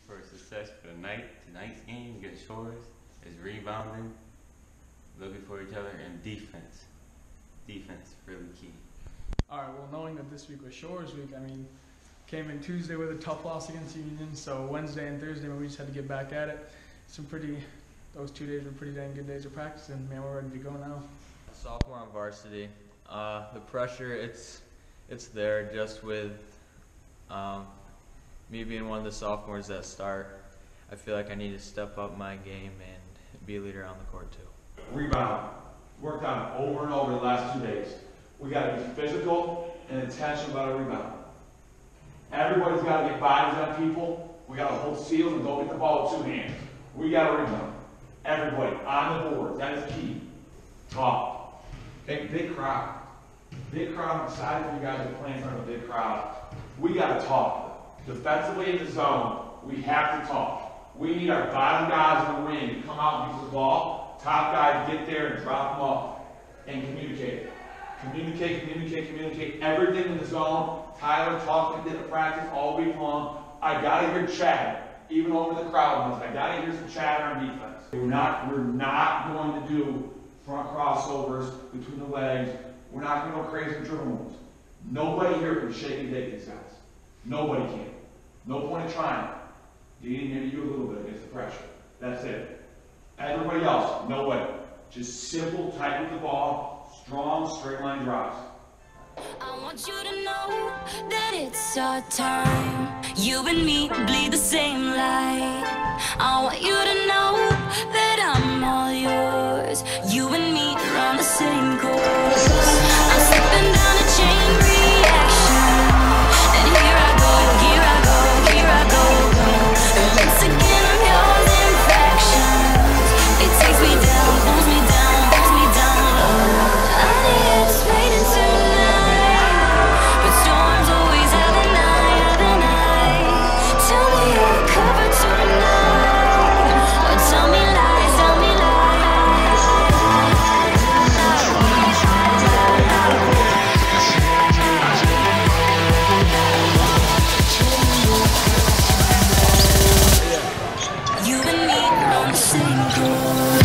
for success for tonight's game against Shores is rebounding, looking for each other, and defense. Defense really key. All right. Well, knowing that this week was Shores week, I mean, came in Tuesday with a tough loss against Union, so Wednesday and Thursday we just had to get back at it. Those 2 days were pretty dang good days of practice, and man, we're ready to go now. Sophomore on varsity. The pressure, it's there just with me being one of the sophomores that start. I feel like I need to step up my game and be a leader on the court too. Rebound. Worked on it over and over the last 2 days. We got to be physical and intentional about a rebound. Everybody's got to get bodies on people. We got to hold seals and don't get the ball with 2 hands. We got to rebound. Everybody on the board. That is key. Talk. Okay, big crowd. Big crowd on the side of you guys are playing in front of a big crowd. We got to talk. Defensively in the zone, we have to talk. We need our bottom guys in the wing to come out and use the ball. Top guy to get there and drop them off and communicate. Communicate. Everything in the zone. Tyler talked and did a practice all week long. I got to hear chatter, even over the crowd noise. I got to hear some chatter on defense. We're not going to do front crossovers between the legs. We're not going to go crazy with dribble moves. Nobody here can shake and take these guys. Nobody can. No point in trying. Dean, maybe you a little bit against the pressure. That's it. Everybody else, no way. Just simple, tight with the ball, strong, straight line drives. I want you to know that it's our time. You and me bleed the same light. I want you to know that I'm all yours. You and me run the same course. I'm slipping down a chain reaction, and here I go. And once again I'm yours in fractions. It takes me down, pulls me down low. Honey, it's raining tonight, but storms always have a night. Tell me you're covered tonight, or tell me lies. You and me on the same court.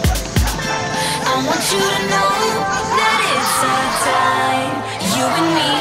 I want you to know that it's our time. You and me.